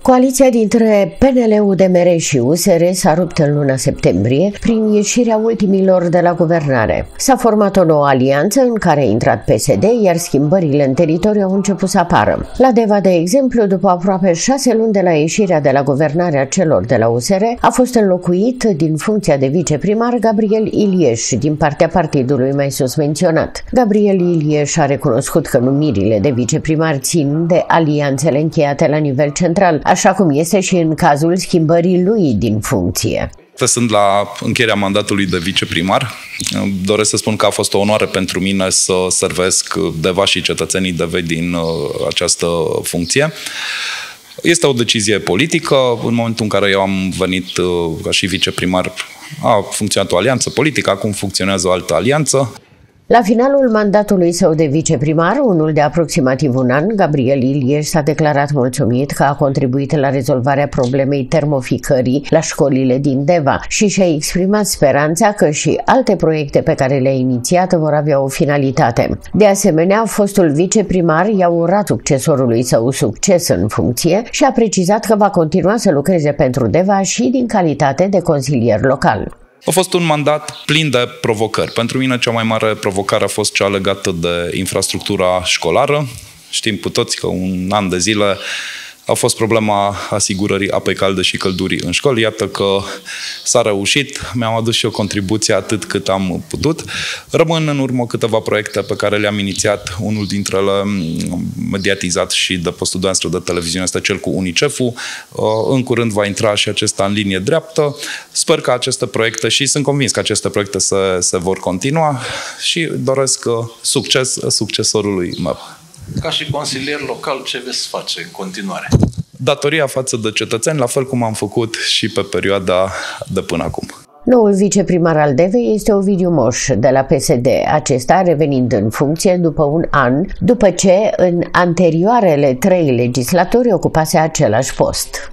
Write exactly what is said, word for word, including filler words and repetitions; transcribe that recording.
Coaliția dintre P N L, U D M R și U S R s-a rupt în luna septembrie prin ieșirea ultimilor de la guvernare. S-a format o nouă alianță în care a intrat P S D, iar schimbările în teritoriu au început să apară. La Deva, de exemplu, după aproape șase luni de la ieșirea de la guvernare a celor de la U S R, a fost înlocuit din funcția de viceprimar Gabriel Ilieș din partea partidului mai sus menționat. Gabriel Ilieș a recunoscut că numirile de viceprimar țin de alianțele încheiate la nivel central, așa cum este și în cazul schimbării lui din funcție. Sunt la încheierea mandatului de viceprimar. Doresc să spun că a fost o onoare pentru mine să servesc Deva și cetățenii Devei din această funcție. Este o decizie politică. În momentul în care eu am venit ca și viceprimar, a funcționat o alianță politică, acum funcționează o altă alianță. La finalul mandatului său de viceprimar, unul de aproximativ un an, Gabriel Ilieș s-a declarat mulțumit că a contribuit la rezolvarea problemei termoficării la școlile din Deva și și-a exprimat speranța că și alte proiecte pe care le-a inițiat vor avea o finalitate. De asemenea, fostul viceprimar i-a urat succesorului său succes în funcție și a precizat că va continua să lucreze pentru Deva și din calitate de consilier local. A fost un mandat plin de provocări. Pentru mine cea mai mare provocare a fost cea legată de infrastructura școlară. Știm cu toți că un an de zile a fost problema asigurării apei calde și căldurii în școli. Iată că s-a reușit, mi-am adus și o contribuție atât cât am putut. Rămân în urmă câteva proiecte pe care le-am inițiat. Unul dintre ele mediatizat și de postul noastră de televiziune este cel cu UNICEF-ul. În curând va intra și acesta în linie dreaptă. Sper că aceste proiecte, și sunt convins că aceste proiecte se, se vor continua și doresc succes succesorului meu. Ca și consilier local, ce veți face în continuare? Datoria față de cetățeni, la fel cum am făcut și pe perioada de până acum. Noul viceprimar al Devei este Ovidiu Moș, de la P S D, acesta revenind în funcție după un an, după ce în anterioarele trei legislaturi ocupase același post.